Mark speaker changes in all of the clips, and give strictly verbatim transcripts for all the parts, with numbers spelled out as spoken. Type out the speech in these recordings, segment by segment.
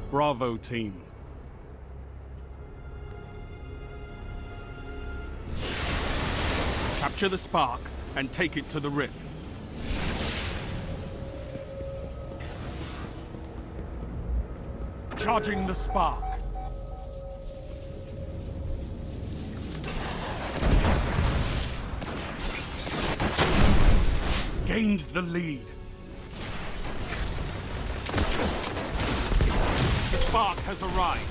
Speaker 1: Bravo team. Capture the spark and take it to the rift. Charging the spark. Gained the lead. The spark has arrived.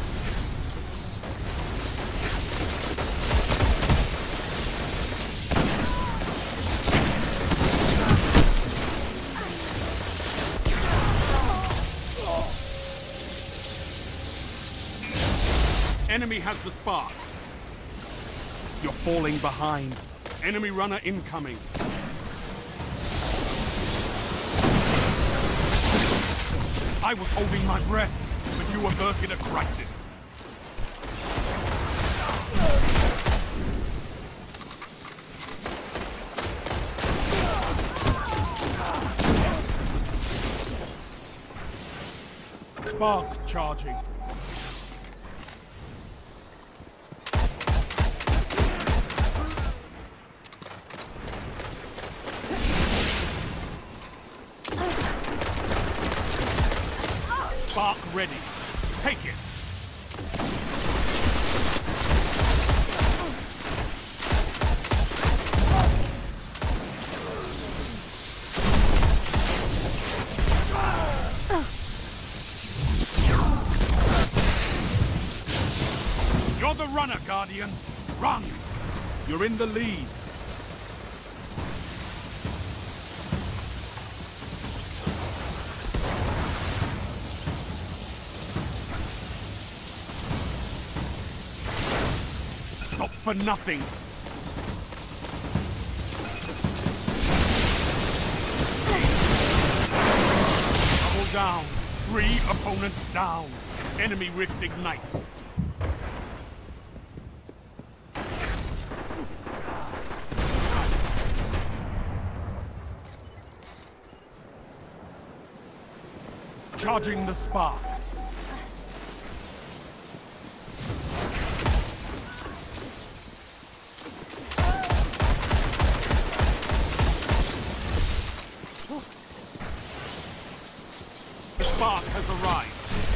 Speaker 1: Enemy has the spark. You're falling behind. Enemy runner incoming. I was holding my breath, but you averted a crisis. Spark charging. Spark ready. Take it. You're the runner, Guardian. Run. You're in the lead. Stop for nothing. Double down. Three opponents down. Enemy rift ignite. Charging the spark. The spark has arrived.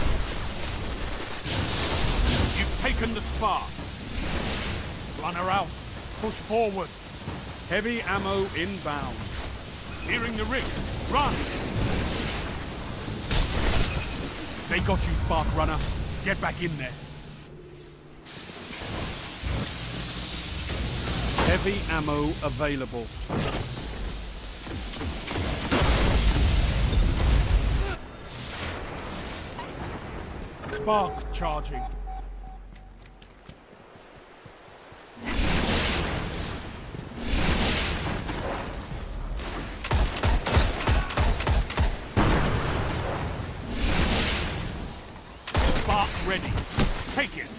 Speaker 1: You've taken the spark. Runner out. Push forward. Heavy ammo inbound. Nearing the rift. Run! They got you, Spark Runner. Get back in there. Heavy ammo available. Spark charging. Spark ready. Take it.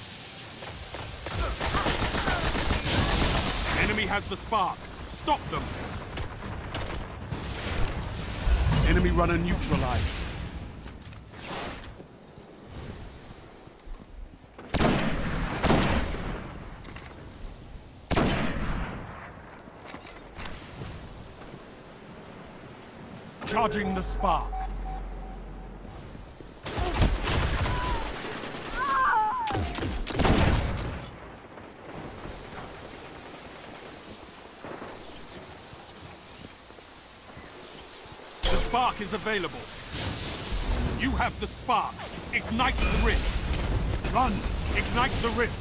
Speaker 1: Enemy has the spark. Stop them. Enemy runner neutralized. Charging the spark. The spark is available. You have the spark. Ignite the rift. Run. Ignite the rift.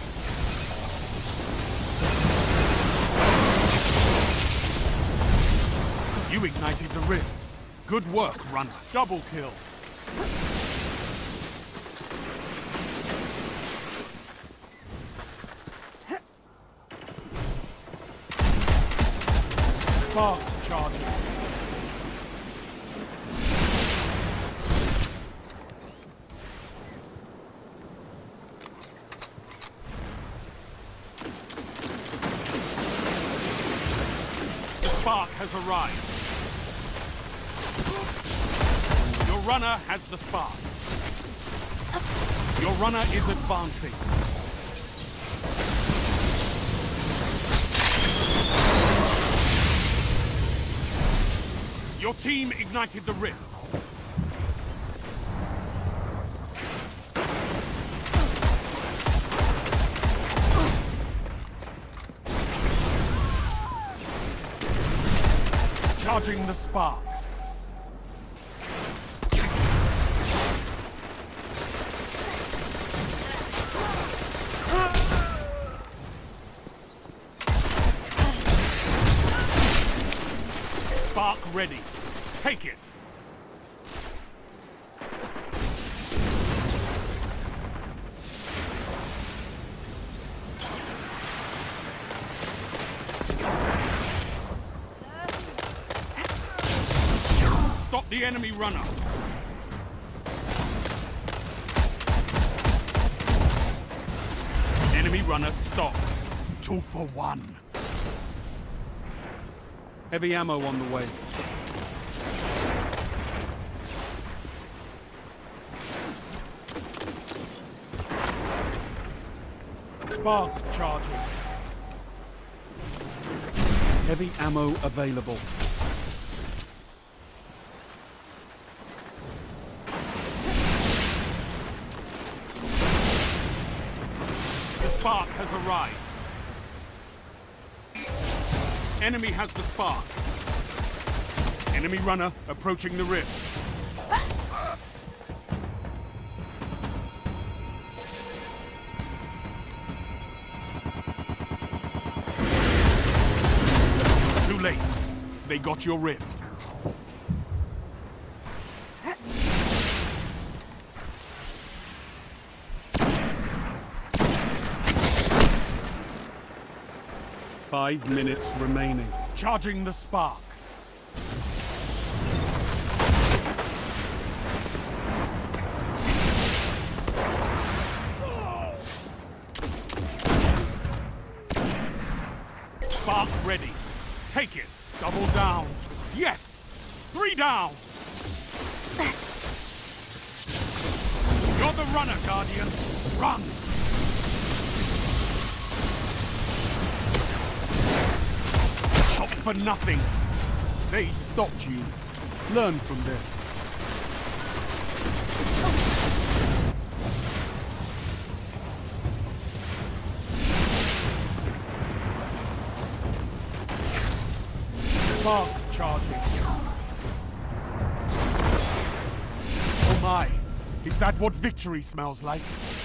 Speaker 1: You ignited the rift. Good work, runner. Double kill. Spark charging. The spark has arrived. Your runner has the spark. Your runner is advancing. Your team ignited the rift. Charging the spark. Spark ready. Take it. Stop the enemy runner. Enemy runner stop. Two for one. Heavy ammo on the way. Spark charging. Heavy ammo available. The spark has arrived. Enemy has the spark. Enemy runner approaching the rift. Too late. They got your rift. Five minutes remaining. Charging the spark. Spark ready. Take it. Double down. Yes! Three down! You're the runner, Guardian. Run! Shot for nothing. They stopped you. Learn from this. Spark charging. Oh my, is that what victory smells like?